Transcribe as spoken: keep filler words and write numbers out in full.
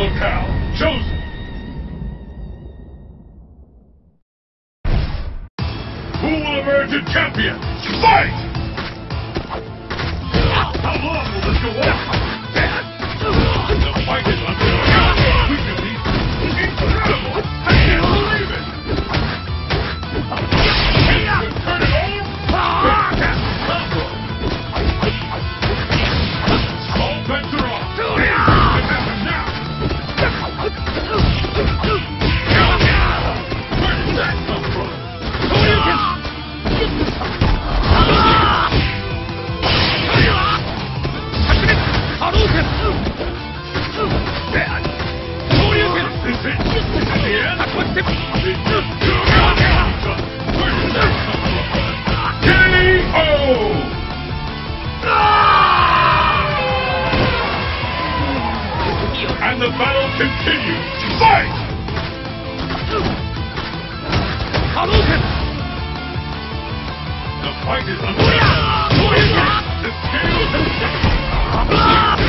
locale chosen. Who will emerge a champion? Fight! How long will this go on? The fight is underway. We can be incredible. I can't believe it. You can turn it on. Combo. All bets are off. It happen now. Where did that come from? Is it? At the end? It just Where did that come from? K O! And the battle continues. Fight! The fight is underway. The scales have shifted.